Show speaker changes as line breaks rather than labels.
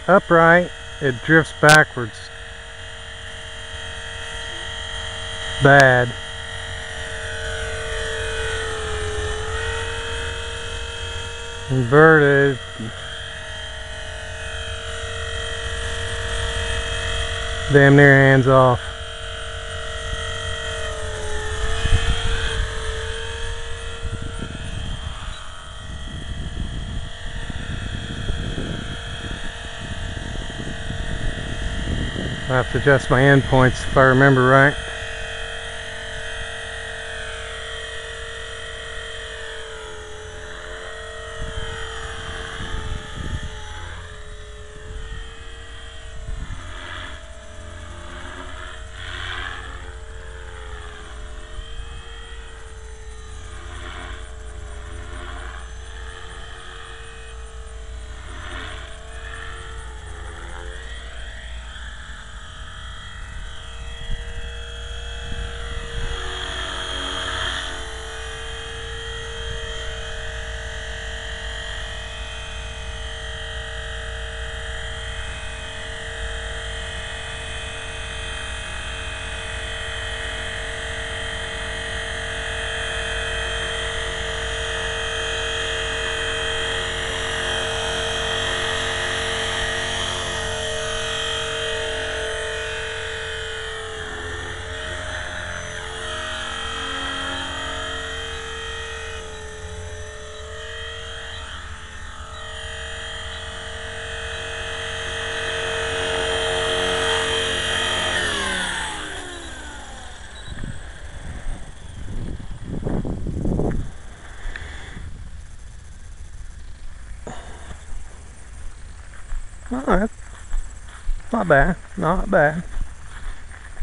upright, it drifts backwards. Bad. Inverted. Damn near hands off. I have to adjust my endpoints if I remember right. Oh, that's not bad, not bad.